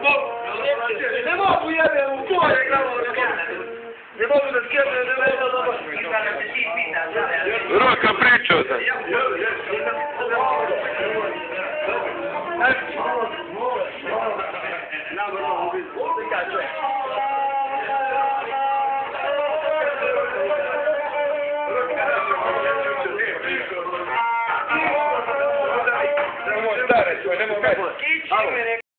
Ne mogu jebem, u tvoje glavo, ne mogu da skjebne, ne mogu. Roka pričao sam. Nemoj stare, nemoj